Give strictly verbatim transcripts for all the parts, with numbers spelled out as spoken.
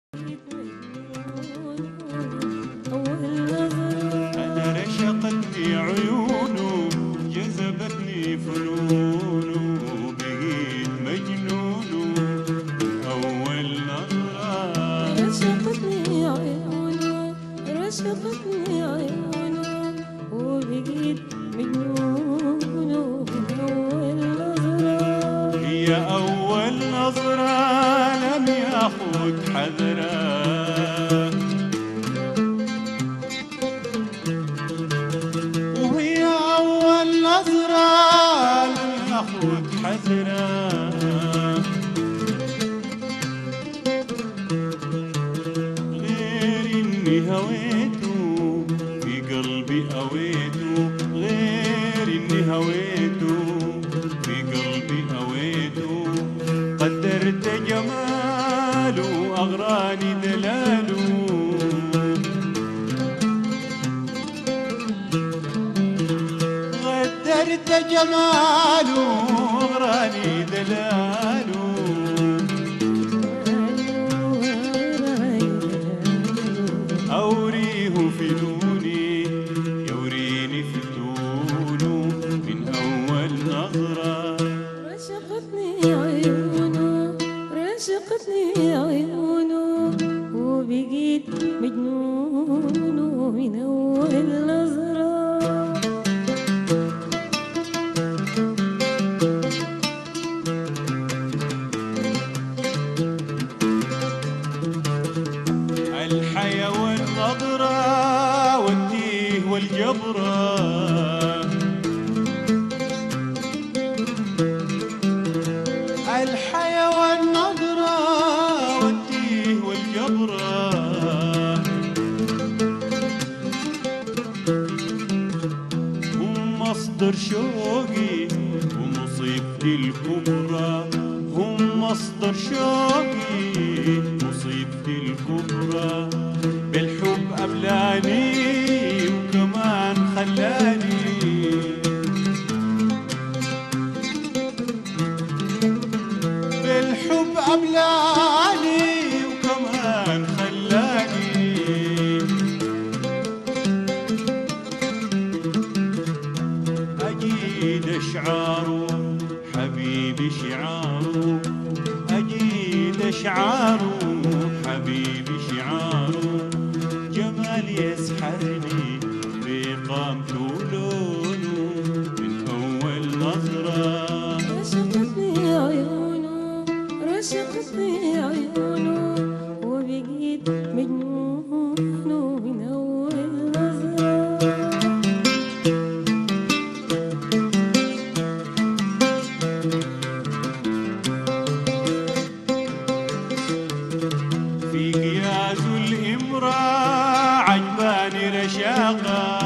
أنا رشقتني عيونه جذبتني فنونه بقيت مجنونه أول نظرة. رشقتني عيونه رشقتني عيونه وبقيت مجنونه من أول نظرة. هي أول نظرة لم ياخد حذره، وهي أول نظرة لم ياخد حذره. غير إني هويته في قلبي أويته، غير إني هويته في قلبي أويته. قدرت جماله أغراني دلاله، قدرت جماله أغراني دلاله. أوريه في لوني يوريني في طوله من أول نظرة. رشقتني عيونه رشقتني عيونه وبقيت مجنونه من أول نظرة. الحياة والنظرة والتيه والجبرة، الحياة والنظرة والتيه والجبرة. هم مصدر شوقي ومصيبتي الكبرى، هم مصدر شوقي مصيبتي الكبرى. بالحب أبلاني وكمان خلاني، بالحب أبلاني وكمان خلاني. أجيد أشعاره حبيبي شعاره، أجيد أشعاره حبيبي شعاره. جمال يسحرني بقامته ولونه من أول نظرة. رشقتني عيونه رشقتني عيونه وبقيت مجنونه من أول نظرة. في قياس الإمرأة عجباني رشاقة،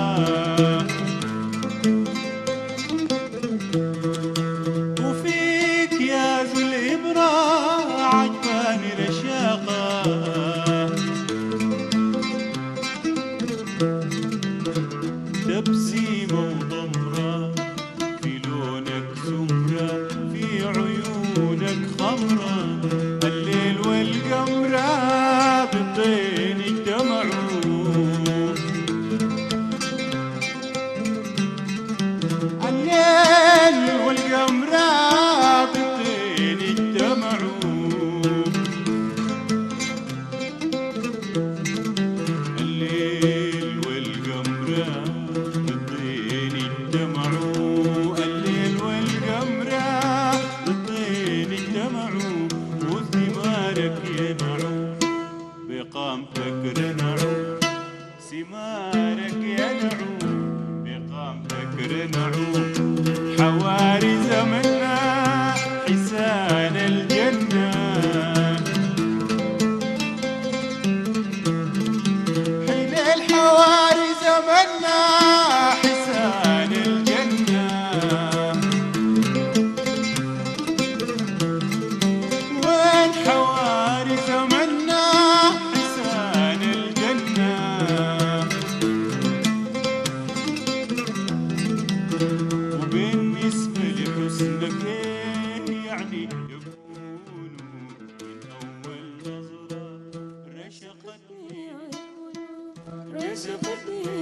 وفي قياس الإمرأة عجباني رشاقة. تبسيمة وضمرة في لونك سمرة، في عيونك خمرة. الليل والقمرة بالطين اجتمعوا، الليل والقمرة بالطين اجتمعوا. الليل والقمرة بالطين اجتمعوا، الليل والقمرة بالطين اجتمعوا. وثمارك ينعوا بقامتك رنعوا، ثمارك ينعوا بقامتك رنعوا. حواري زمننا حسان الجنة، حين الحواري زمننا حسان الجنة. وين حواري زمننا حسان الجنة. وبالنسبة لحسنك يعني يكون من أول نظرة. رشقتني